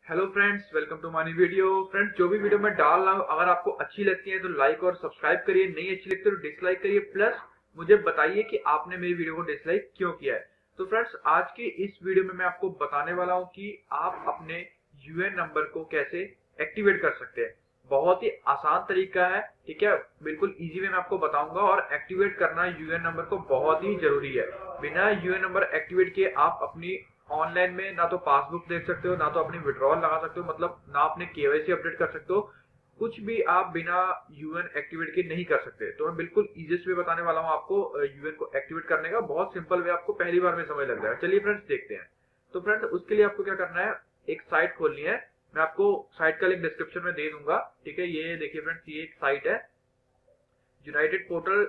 Hello friends, welcome to my video. Friends, जो भी video मैं डाल रहा हूँ अगर आपको अच्छी लगती है तो लाइक और सब्सक्राइब करिए, नहीं अच्छी लगती है तो डिसलाइक करिए। प्लस मुझे बताइए कि आपने मेरी वीडियो को डिसलाइक क्यों किया है। तो फ्रेंड्स, आज की इस वीडियो में मैं आपको बताने वाला हूँ कि आप अपने यूएन नंबर को कैसे एक्टिवेट कर सकते हैं। बहुत ही आसान तरीका है, ठीक है, बिल्कुल इजी वे में आपको बताऊंगा। और एक्टिवेट करना यूएन नंबर को बहुत ही जरूरी है। बिना यूएन नंबर एक्टिवेट किए आप अपनी ऑनलाइन में ना तो पासबुक देख सकते हो, ना तो अपनी विड्रॉल लगा सकते हो, मतलब ना अपने केवाईसी अपडेट कर सकते हो। कुछ भी आप बिना यूएन एक्टिवेट के नहीं कर सकते। तो मैं बिल्कुल इजीएस्ट वे बताने वाला हूँ आपको यूएन को एक्टिवेट करने का। बहुत सिंपल वे, आपको पहली बार में समझ लग जाएगा। चलिए फ्रेंड्स, देखते हैं। तो फ्रेंड्स, उसके लिए आपको क्या करना है, एक साइट खोलनी है। मैं आपको साइट का लिंक डिस्क्रिप्शन में दे दूंगा, ठीक है। ये देखिए फ्रेंड्स, ये एक साइट है, यूनाइटेड पोर्टल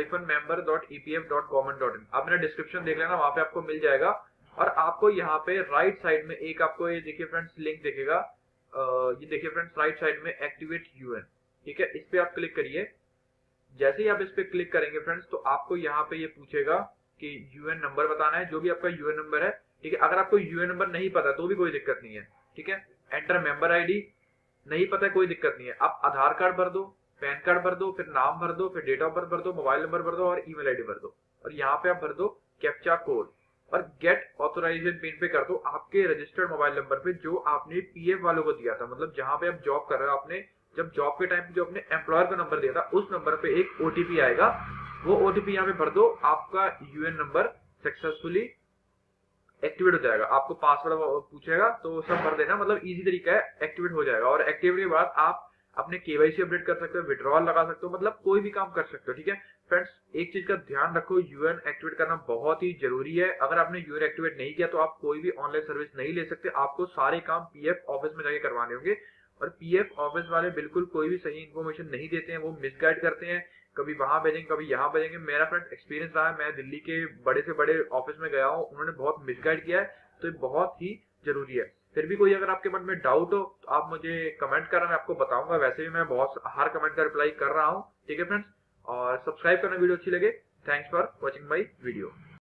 -member.epf.government.in। आप मेरा डिस्क्रिप्शन देख लेना, वहां पे आपको मिल जाएगा। और आपको यहाँ पे राइट साइड में एक आपको ये देखिए फ्रेंड्स लिंक दिखेगा। ये देखिए फ्रेंड्स, राइट साइड में एक्टिवेट यूएन, ठीक है, इस पे आप क्लिक करिए। जैसे ही आप इस पे क्लिक करेंगे फ्रेंड्स, तो आपको यहाँ पे ये पूछेगा कि यूएन नंबर बताना है, जो भी आपका यूएन नंबर है, ठीक है। अगर आपको यूएन नंबर नहीं पता तो भी कोई दिक्कत नहीं है, ठीक है। एंटर मेंबर आईडी, नहीं पता है कोई दिक्कत नहीं है। आप आधार कार्ड भर दो, पैन कार्ड भर दो, फिर नाम भर दो, फिर डेट ऑफ बर्थ भर दो, मोबाइल नंबर भर दो और ईमेल आईडी भर दो। और यहाँ पे आप भर दो कैप्चा कोड और गेट ऑथोराइजेशन पिन पे कर दो आपके रजिस्टर्ड मोबाइल नंबर पे, जो आपने पीएफ वालों को दिया था। मतलब जहां पे आप जॉब कर रहे हो, आपने जब जॉब के टाइम पे जो अपने एम्प्लॉयर का नंबर दिया था, उस नंबर पे एक ओटीपी आएगा। वो ओटीपी यहाँ पे भर दो। आपका यूएन नंबर सक्सेसफुली एक्टिवेट हो जाएगा। आपको पासवर्ड पूछेगा तो सब भर देना, मतलब इजी तरीका है, एक्टिवेट हो जाएगा। और एक्टिवेट के बाद आप अपने केवाईसी अपडेट कर सकते हो, विड्रॉल लगा सकते हो, मतलब कोई भी काम कर सकते हो, ठीक है। फ्रेंड्स, एक चीज का ध्यान रखो, यूएन एक्टिवेट करना बहुत ही जरूरी है। अगर आपने यूएन एक्टिवेट नहीं किया तो आप कोई भी ऑनलाइन सर्विस नहीं ले सकते। आपको सारे काम पीएफ ऑफिस में जाके करवाने होंगे। और पीएफ ऑफिस वाले बिल्कुल कोई भी सही इन्फॉर्मेशन नहीं देते हैं, वो मिसगाइड करते हैं। कभी वहां भेजेंगे, कभी यहाँ भेजेंगे। मेरा फ्रेंड एक्सपीरियंस रहा है, मैं दिल्ली के बड़े से बड़े ऑफिस में गया हूँ, उन्होंने बहुत मिसगाइड किया है। तो ये बहुत ही जरूरी है। फिर भी कोई अगर आपके मन में डाउट हो तो आप मुझे कमेंट करना, मैं आपको बताऊंगा। वैसे भी मैं बहुत हर कमेंट का रिप्लाई कर रहा हूँ, ठीक है फ्रेंड्स। और सब्सक्राइब करना वीडियो अच्छी लगे। Thanks for watching my video.